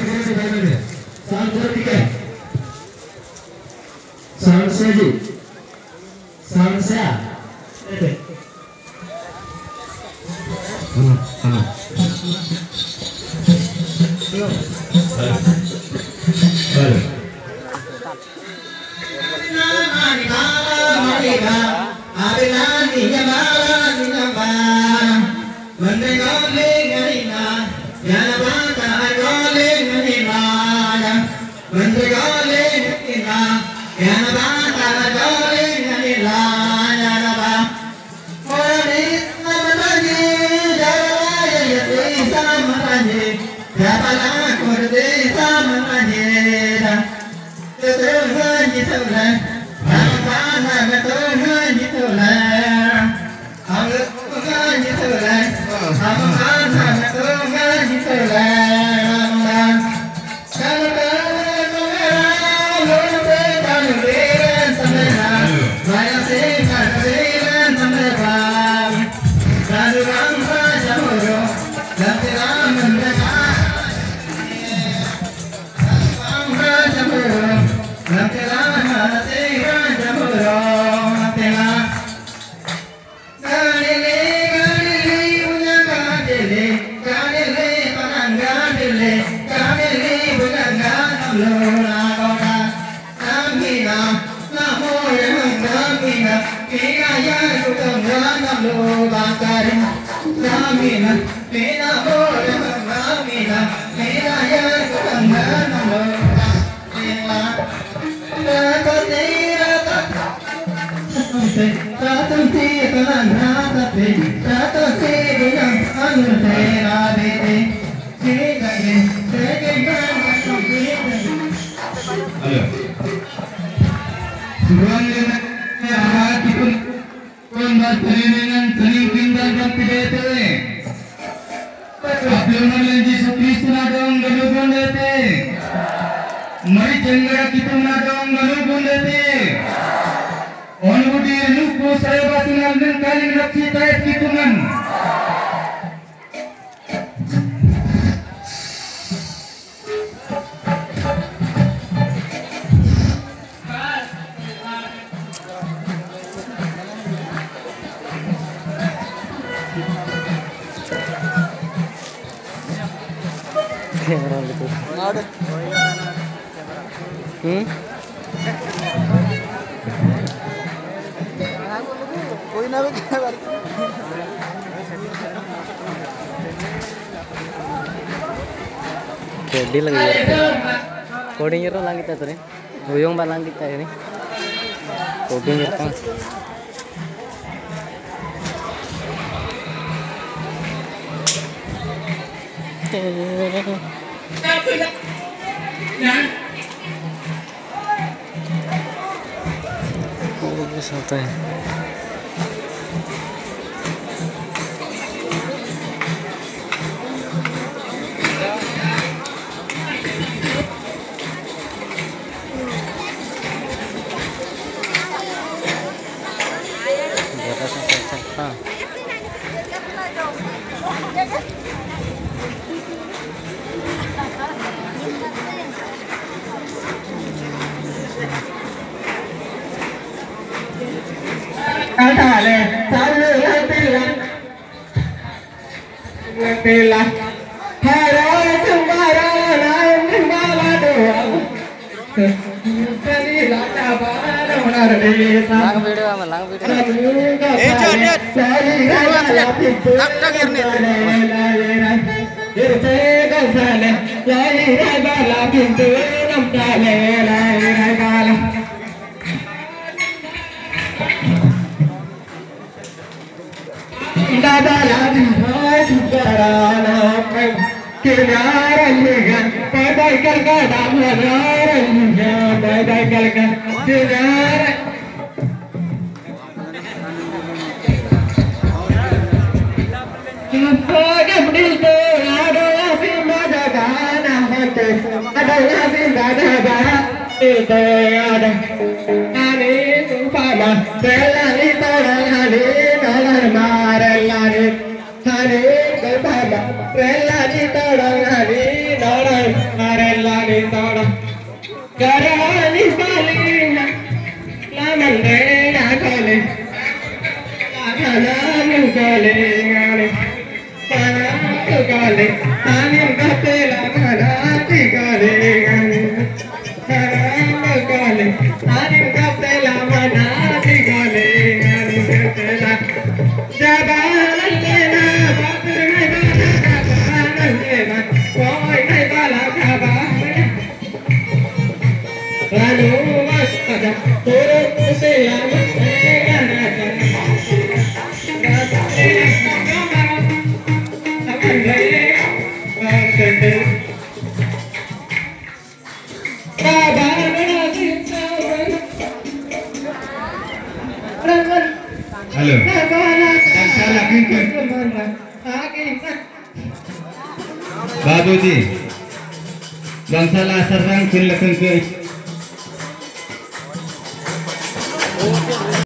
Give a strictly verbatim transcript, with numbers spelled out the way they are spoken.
Sansa ji, Sansa, eh, hmm, hmm, baru. Hmm? कोई ना भी क्या बात jadi lagi coding itu lang kita tuh nih uyung balang kita ini coding itu oh santai Tela, hara sumara naam mala doa, kani lata bara honar desa. Lang video ama, lang video. Eh jangan, tak tak ini. Irse gasale, lai ragala pintu nam kale, lai ragala. Dada lagi hai sukarana kinar ligan badai karga damlar ligan badai karga kinar Jumpa gemdil to ado asim madagana hante ado asim dadagana ito ada ani supama selani torani nalar marelani hani gopala selani torani nalar mare ni tara karani palina la mande na kale la na nu kale ngale para kale anin gate la na ti kale ngale para kale anin gate la na ti kale ngale gate la jabal lena batur me jabal lena koi me bala khaba ranu masada toro se am gana Halo. Salah pintu. Babuji. Bang salah serang pun lakukan ke